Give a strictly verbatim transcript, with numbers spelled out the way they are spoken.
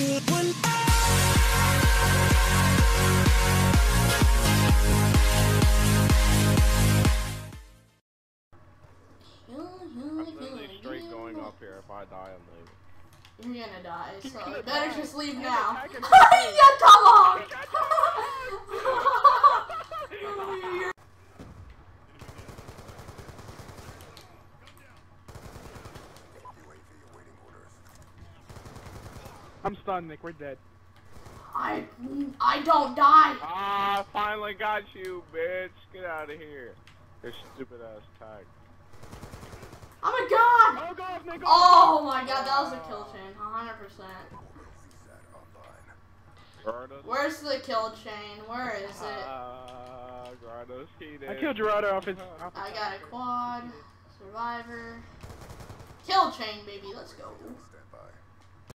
Straight going up here. If I die, I'm leaving. You're gonna die, so gonna you better die. just leave I now. can- I can- You got tomahawk! I'm stunned, Nick. We're dead. I I don't die. Ah, finally got you, bitch. Get out of here. Your stupid ass tag. Oh my god! Oh god, Nick. Oh my god, that was a kill chain, one hundred percent. Where's the kill chain? Where is it? Uh, I killed Gerardo off his. Off I got a quad, survivor, kill chain, baby. Let's go.